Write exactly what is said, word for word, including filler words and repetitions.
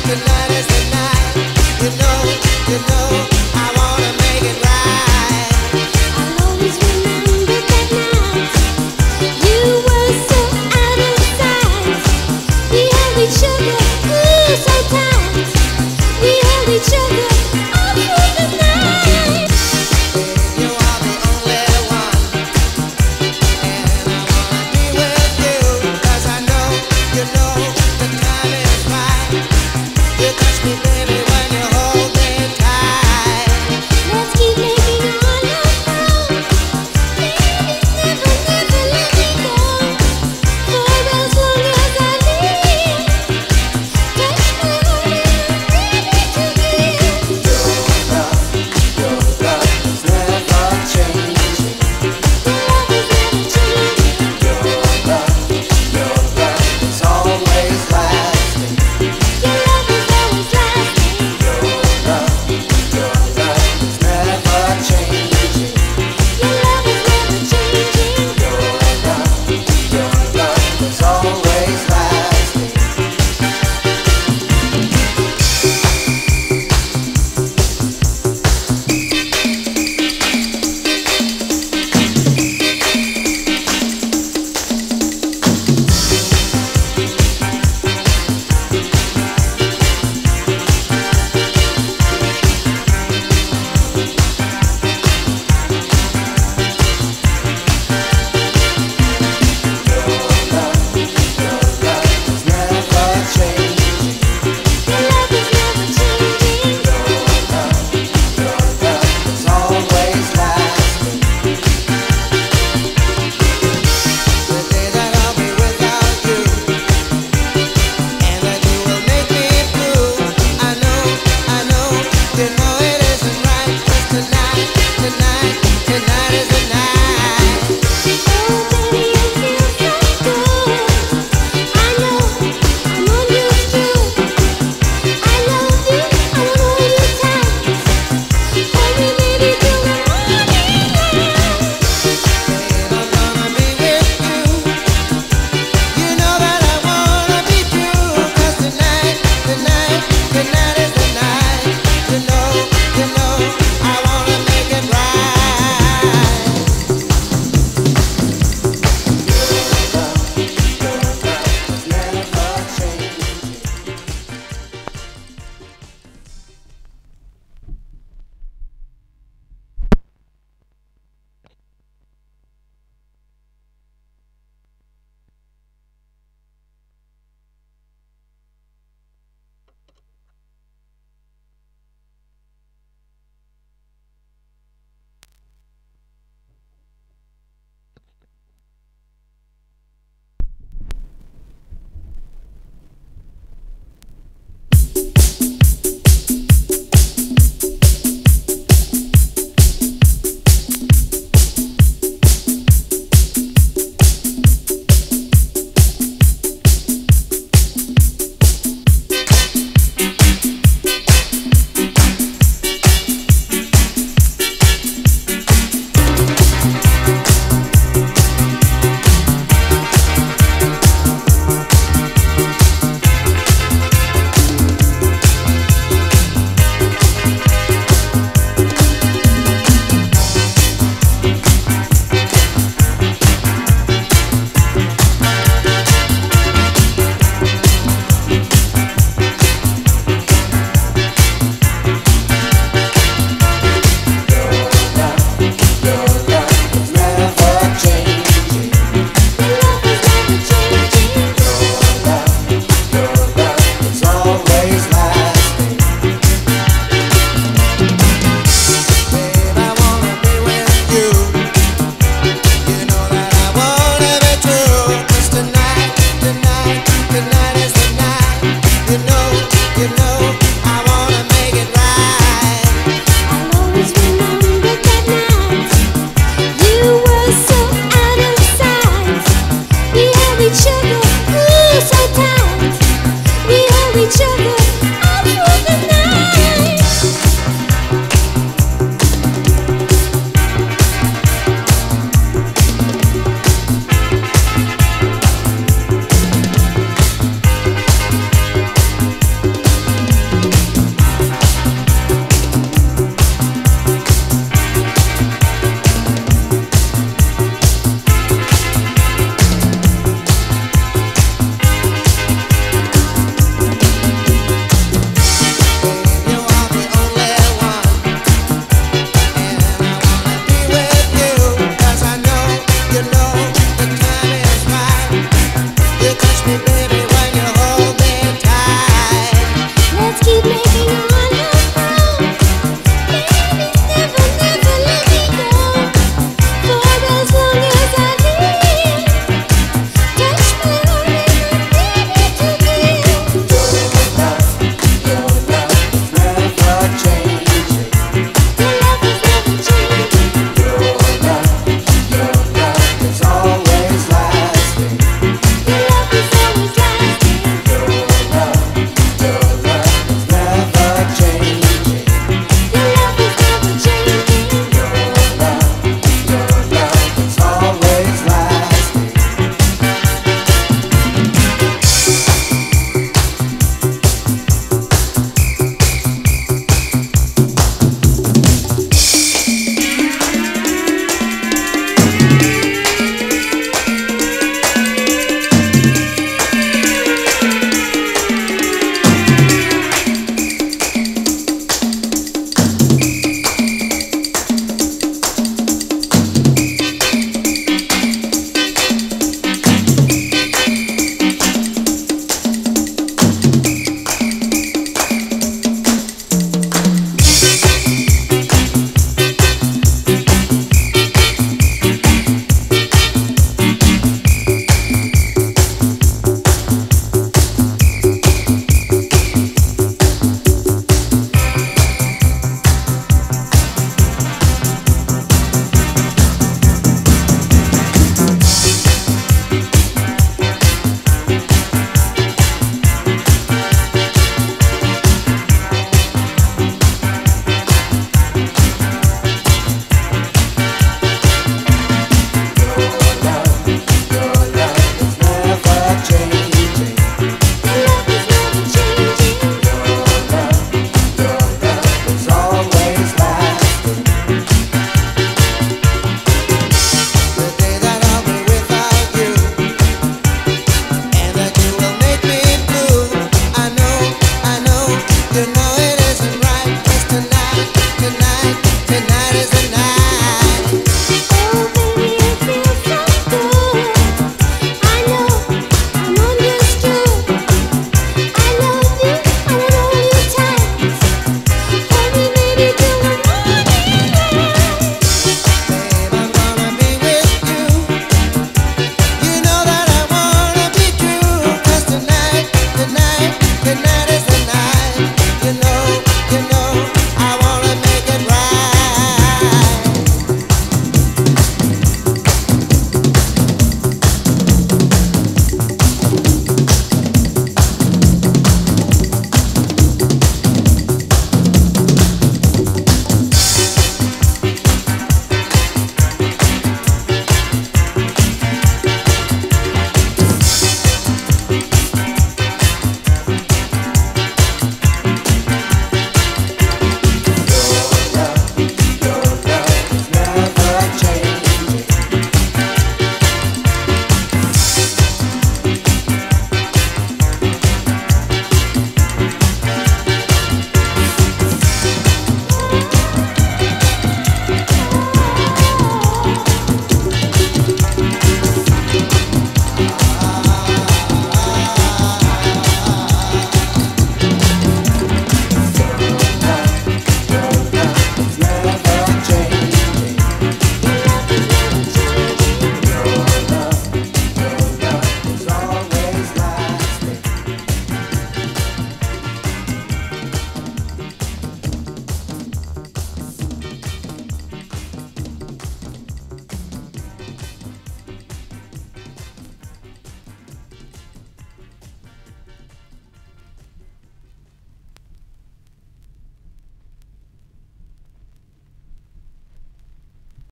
tonight is the night. You know, you know, I wanna make it right. I'll always remember that night. You were so out of sight. We held each other, ooh, so tight. We held each other all through the night. You are the only one, and I wanna be with you. 'Cause I know, you know, the time is right. You touch me, baby, when you hold me tight. Let's keep making our love grow. Baby, never, never let me go. For as long as I live, touch my heart and I'm ready to give. Your love, your love is never changing. Your love is never changing. Your love, your love is always lasting. Your love is always lasting. Tonight is the night.